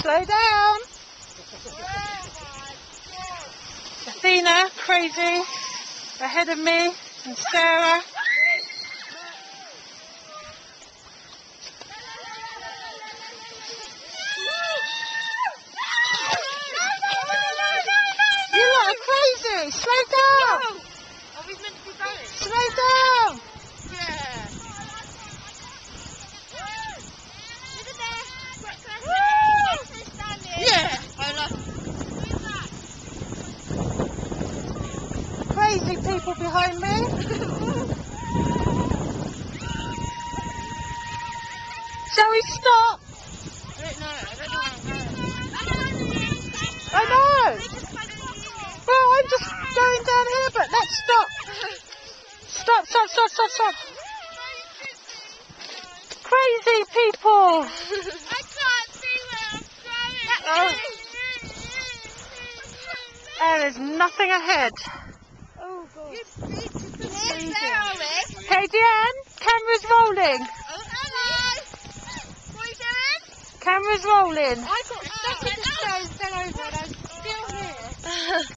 Slow down. Athena, crazy, ahead of me, and Sarah. You lot are crazy. Slow down. Are we meant to be going? Slow down. Yeah. Yeah. I love Crazy people behind me. Shall we stop? I don't know where I'm going. I know. Well, I'm just going down here, but let's stop. Stop, stop, stop, stop, stop. Crazy people. I can't see where I'm going. Oh. There is nothing ahead. Oh, God. Where are we? Hey, Diane, camera's rolling. Oh, hello. What are you doing? Camera's rolling. I got stuck in the stone, fell over, and I'm still here.